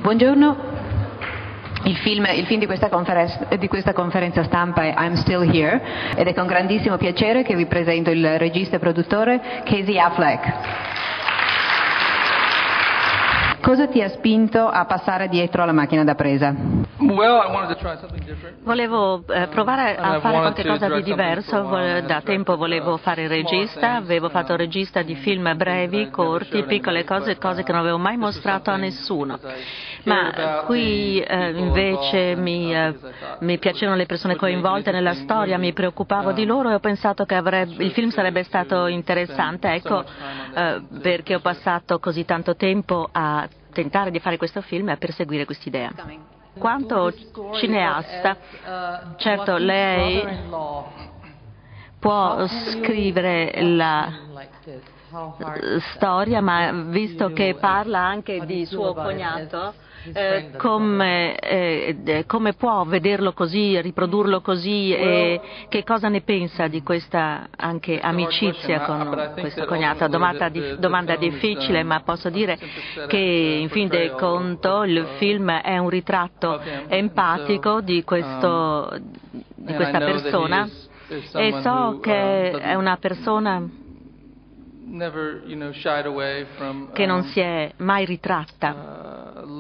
Buongiorno, il film di questa conferenza stampa è I'm Still Here ed è con grandissimo piacere che vi presento il regista e produttore Casey Affleck. Cosa ti ha spinto a passare dietro alla macchina da presa? Volevo provare a fare qualcosa di diverso, da tempo volevo fare il regista, avevo fatto il regista di film brevi, corti, piccole cose che non avevo mai mostrato a nessuno. Ma qui invece mi piacevano le persone coinvolte nella storia, mi preoccupavo di loro e ho pensato che il film sarebbe stato interessante, ecco perché ho passato così tanto tempo a tentare di fare questo film e a perseguire quest'idea. Quanto cineasta, certo lei può scrivere la storia, ma visto che parla anche di suo cognato, come può vederlo così, riprodurlo così e che cosa ne pensa di questa anche amicizia con questo cognato? Domanda difficile, ma posso dire che in fin dei conti il film è un ritratto empatico di questa persona e so che è una persona che non si è mai ritratta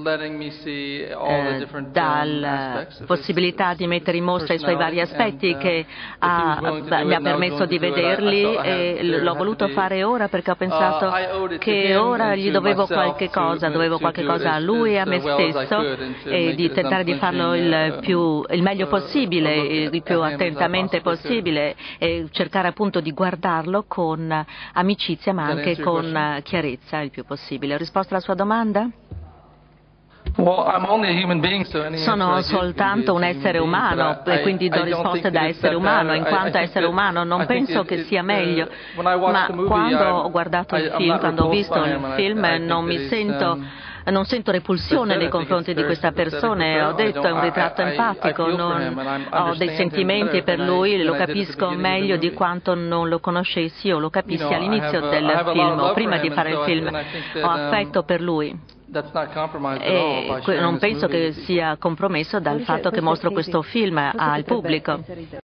dalla possibilità di mettere in mostra i suoi vari aspetti, che mi ha permesso di vederli e l'ho voluto fare ora perché ho pensato che ora gli dovevo qualche cosa a lui e a me stesso e di tentare di farlo il meglio possibile, il più attentamente possibile e cercare appunto di guardarlo con amicizia ma anche con chiarezza il più possibile. Ho risposto alla sua domanda? Sono soltanto un essere umano e quindi do risposte da essere umano. In quanto essere umano non penso che sia meglio, ma quando ho guardato il film, quando ho visto il film non sento repulsione nei confronti di questa persona, ho detto è un ritratto empatico, ho dei sentimenti per lui, lo capisco meglio di quanto non lo conoscessi o lo capissi all'inizio del film o prima di fare il film, ho affetto per lui. E non penso che sia compromesso dal fatto che mostro questo film al pubblico.